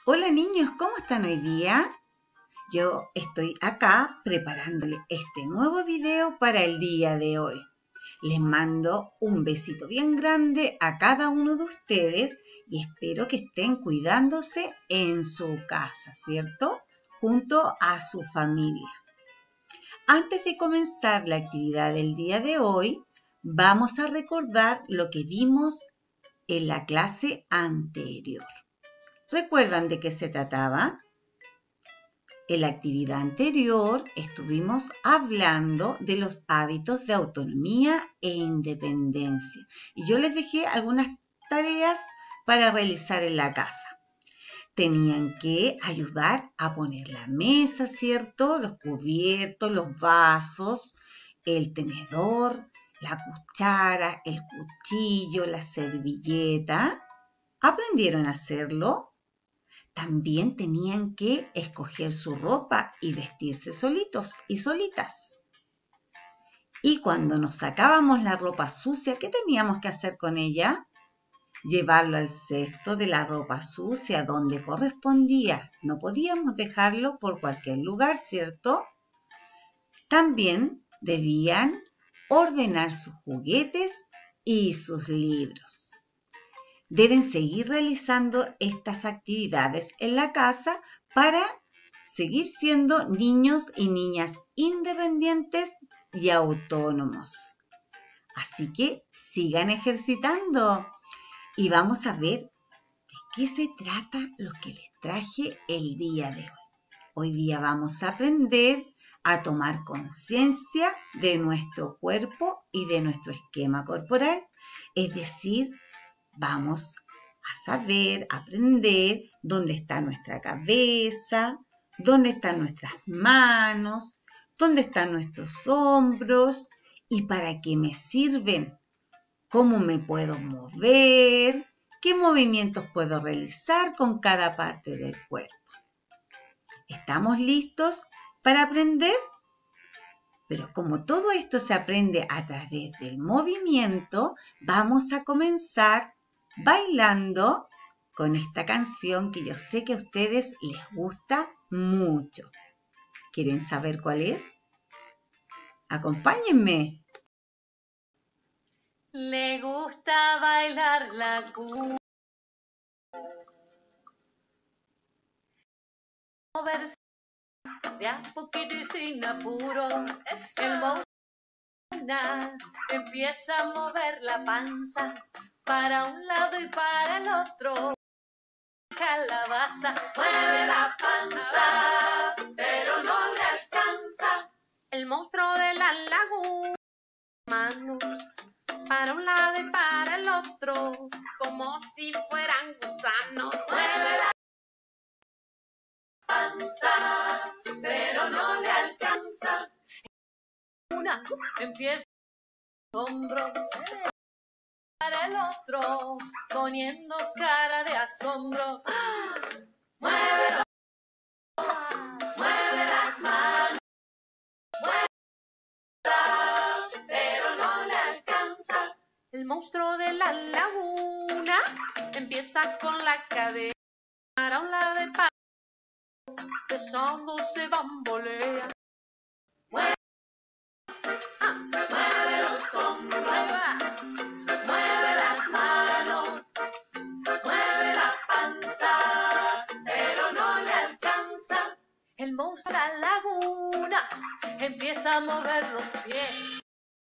Hola niños, ¿cómo están hoy día? Yo estoy acá preparándole este nuevo video para el día de hoy. Les mando un besito bien grande a cada uno de ustedes y espero que estén cuidándose en su casa, ¿cierto? Junto a su familia. Antes de comenzar la actividad del día de hoy, vamos a recordar lo que vimos en la clase anterior. ¿Recuerdan de qué se trataba? En la actividad anterior estuvimos hablando de los hábitos de autonomía e independencia y yo les dejé algunas tareas para realizar en la casa. Tenían que ayudar a poner la mesa, ¿cierto? Los cubiertos, los vasos, el tenedor, la cuchara, el cuchillo, la servilleta. ¿Aprendieron a hacerlo? También tenían que escoger su ropa y vestirse solitos y solitas. Y cuando nos sacábamos la ropa sucia, ¿qué teníamos que hacer con ella? Llevarlo al cesto de la ropa sucia donde correspondía. No podíamos dejarlo por cualquier lugar, ¿cierto? También debían ordenar sus juguetes y sus libros. Deben seguir realizando estas actividades en la casa para seguir siendo niños y niñas independientes y autónomos. Así que sigan ejercitando y vamos a ver de qué se trata lo que les traje el día de hoy. Hoy día vamos a aprender a tomar conciencia de nuestro cuerpo y de nuestro esquema corporal, es decir, vamos a saber, aprender dónde está nuestra cabeza, dónde están nuestras manos, dónde están nuestros hombros y para qué me sirven, cómo me puedo mover, qué movimientos puedo realizar con cada parte del cuerpo. ¿Estamos listos para aprender? Pero como todo esto se aprende a través del movimiento, vamos a comenzar bailando con esta canción que yo sé que a ustedes les gusta mucho. ¿Quieren saber cuál es? Acompáñenme. Le gusta bailar la cumbia, moverse de a poquito y sin apuro. El monstruo empieza a mover la panza para un lado y para el otro. Calabaza mueve la panza, pero no le alcanza. El monstruo de la laguna, manos para un lado y para el otro, como si fueran gusanos. Mueve la panza, pero no le alcanza. Una empieza los hombros para el otro, poniendo cara de asombro. Mueve las manos, pero no le alcanza. El monstruo de la laguna empieza con la cadera para un lado y para el otro, besándose bambolea. Mueve los hombros, mueve las manos, mueve la panza, pero no le alcanza. El monstruo de la laguna empieza a mover los pies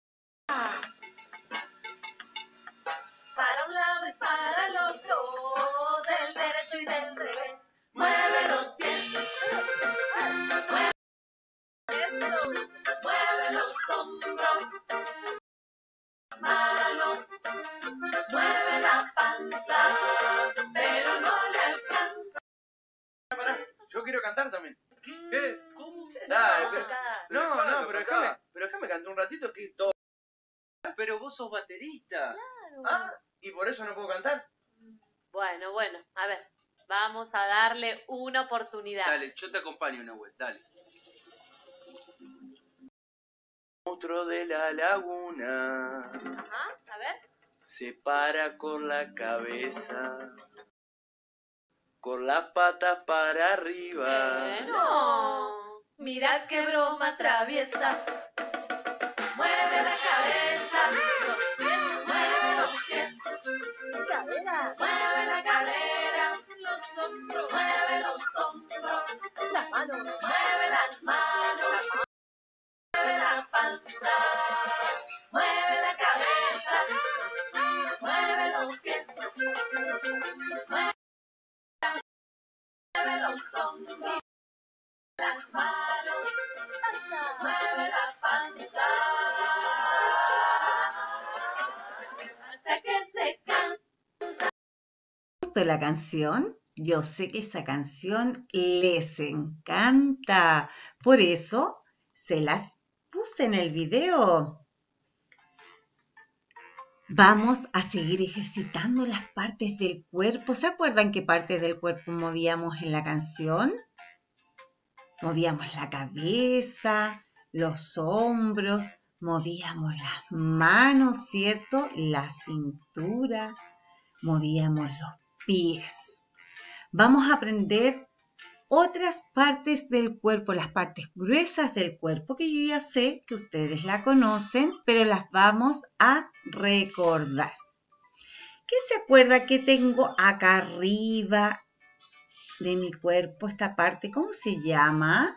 para un lado y para el otro, del derecho y del revés. Mueve los pies, mueve eso, mueve los hombros, las manos, mueve la panza, pero no le alcanza. Yo quiero cantar también. ¿Qué? ¿Cómo? Dale, no, pero déjame cantar un ratito que todo. Pero vos sos baterista. Claro. Ah, ¿y por eso no puedo cantar? Bueno, a ver, vamos a darle una oportunidad. Dale, yo te acompaño, Nahuel, dale. Monstruo de la laguna Ajá, a ver. se para con la cabeza con las patas para arriba. No, mira qué broma traviesa. Mueve la cabeza, los pies, mueve los pies. Cadera. Mueve la cadera, los hombros, mueve los hombros. Las manos, mueve las manos. Mueve la panza, mueve la cabeza, mueve los pies. Mueve los hombros, las manos, mueve la panza, hasta que se cansa. ¿Les gustó la canción? Yo sé que esa canción les encanta, por eso se las puse en el video. Vamos a seguir ejercitando las partes del cuerpo. ¿Se acuerdan qué partes del cuerpo movíamos en la canción? Movíamos la cabeza, los hombros, movíamos las manos, ¿cierto? La cintura, movíamos los pies. Vamos a aprender otras partes del cuerpo, las partes gruesas del cuerpo, que yo ya sé que ustedes la conocen, pero las vamos a recordar. ¿Qué se acuerda que tengo acá arriba de mi cuerpo, esta parte? ¿Cómo se llama?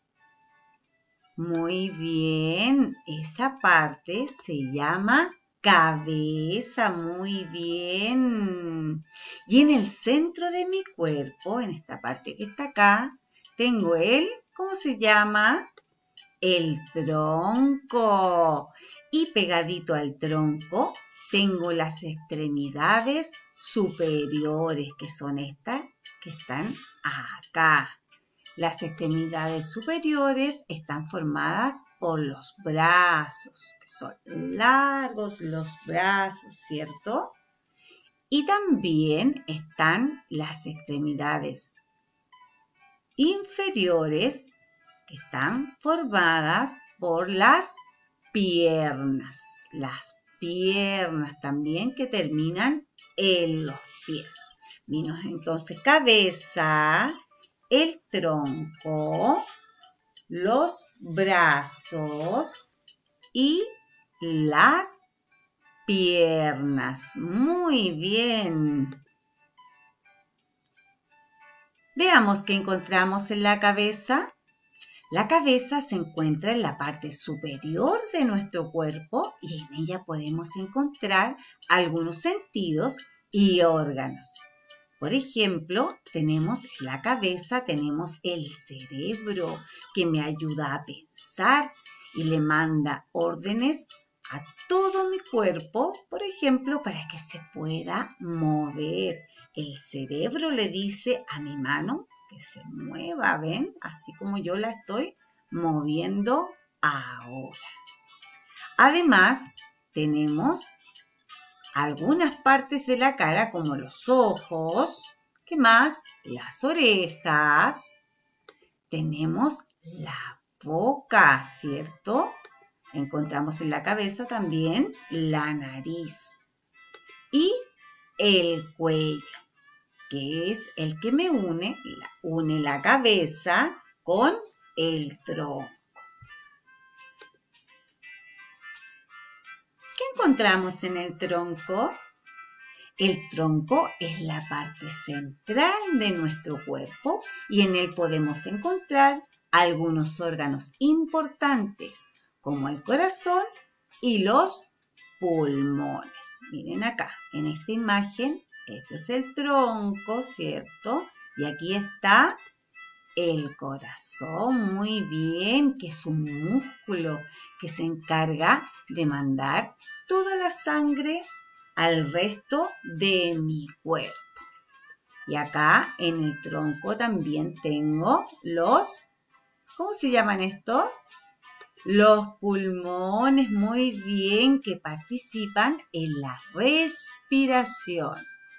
Muy bien, esa parte se llama cabeza, muy bien. Y en el centro de mi cuerpo, en esta parte que está acá, tengo ¿cómo se llama? El tronco. Y pegadito al tronco tengo las extremidades superiores, que son estas que están acá. Las extremidades superiores están formadas por los brazos, que son largos los brazos, ¿cierto? Y también están las extremidades inferiores, que están formadas por las piernas. Las piernas también que terminan en los pies. Vino entonces cabeza, el tronco, los brazos y las piernas. Muy bien. Veamos qué encontramos en la cabeza. La cabeza se encuentra en la parte superior de nuestro cuerpo y en ella podemos encontrar algunos sentidos y órganos. Por ejemplo, tenemos en la cabeza, tenemos el cerebro que me ayuda a pensar y le manda órdenes a todo mi cuerpo, por ejemplo, para que se pueda mover. El cerebro le dice a mi mano que se mueva, ¿ven? Así como yo la estoy moviendo ahora. Además, tenemos algunas partes de la cara como los ojos, ¿qué más? Las orejas, tenemos la boca, ¿cierto? Encontramos en la cabeza también la nariz y el cuello, que es el que me une la cabeza con el tronco. ¿Qué encontramos en el tronco? El tronco es la parte central de nuestro cuerpo y en él podemos encontrar algunos órganos importantes como el corazón y los pulmones. Miren acá, en esta imagen, este es el tronco, ¿cierto? Y aquí está el corazón, muy bien, que es un músculo que se encarga de mandar toda la sangre al resto de mi cuerpo. Y acá en el tronco también tengo los, ¿cómo se llaman estos? Los pulmones, muy bien, que participan en la respiración.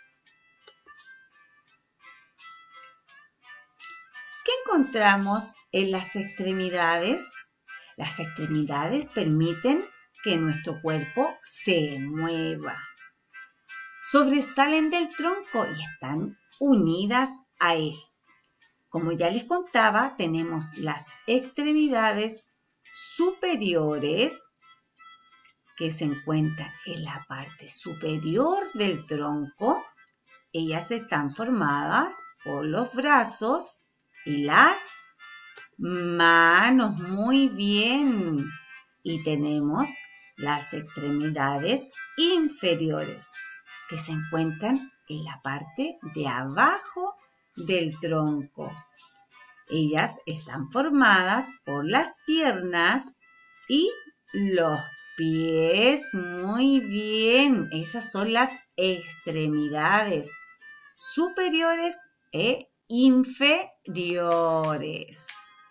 ¿Qué encontramos en las extremidades? Las extremidades permiten que nuestro cuerpo se mueva. Sobresalen del tronco y están unidas a él. Como ya les contaba, tenemos las extremidades superiores que se encuentran en la parte superior del tronco. Ellas están formadas por los brazos y las manos. Muy bien. Y tenemos las extremidades inferiores que se encuentran en la parte de abajo del tronco. Ellas están formadas por las piernas y los pies. Muy bien. Esas son las extremidades superiores e inferiores.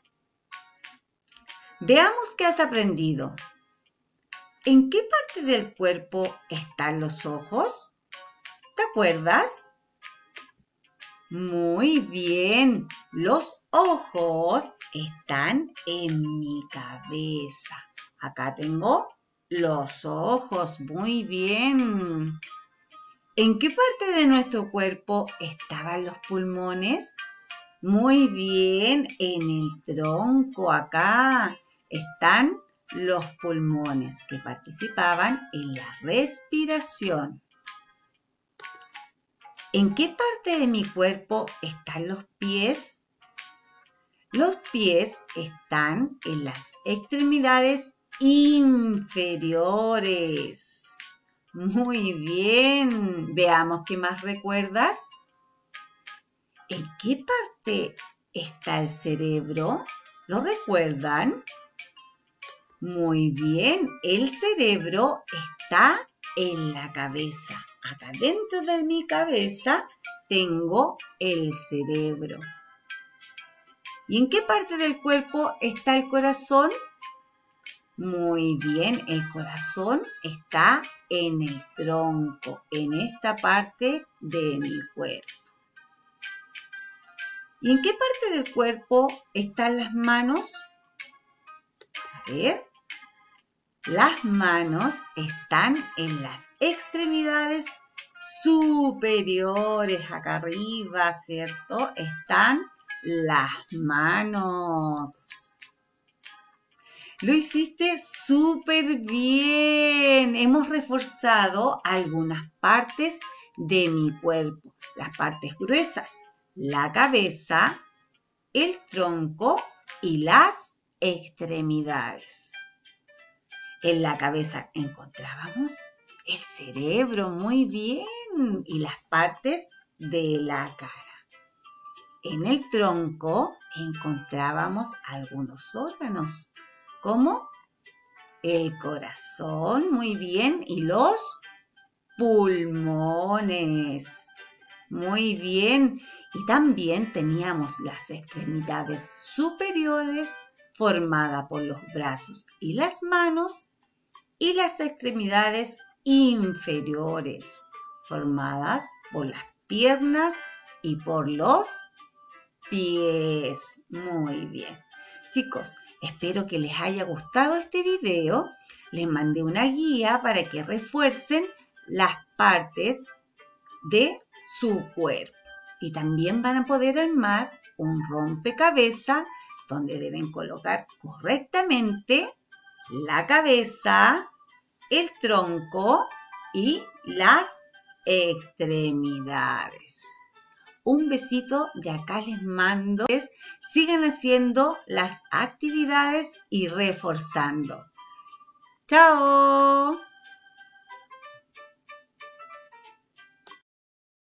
Veamos qué has aprendido. ¿En qué parte del cuerpo están los ojos? ¿Te acuerdas? Muy bien. Los ojos están en mi cabeza. Acá tengo los ojos. Muy bien. ¿En qué parte de nuestro cuerpo estaban los pulmones? Muy bien. En el tronco acá están los pulmones que participaban en la respiración. ¿En qué parte de mi cuerpo están los pies? Los pies están en las extremidades inferiores. Muy bien. Veamos qué más recuerdas. ¿En qué parte está el cerebro? ¿Lo recuerdan? Muy bien. El cerebro está en la cabeza. Acá dentro de mi cabeza tengo el cerebro. ¿Y en qué parte del cuerpo está el corazón? Muy bien, el corazón está en el tronco, en esta parte de mi cuerpo. ¿Y en qué parte del cuerpo están las manos? A ver. Las manos están en las extremidades superiores, acá arriba, ¿cierto? Están las manos. Lo hiciste súper bien. Hemos reforzado algunas partes de mi cuerpo. Las partes gruesas, la cabeza, el tronco y las extremidades. En la cabeza encontrábamos el cerebro, muy bien, y las partes de la cara. En el tronco encontrábamos algunos órganos, como el corazón, muy bien, y los pulmones. Muy bien. Y también teníamos las extremidades superiores formadas por los brazos y las manos, y las extremidades inferiores formadas por las piernas y por los pies. Muy bien. Chicos, espero que les haya gustado este video. Les mandé una guía para que refuercen las partes de su cuerpo. Y también van a poder armar un rompecabezas donde deben colocar correctamente la cabeza, el tronco y las extremidades. Un besito de acá les mando. Sigan haciendo las actividades y reforzando. ¡Chao!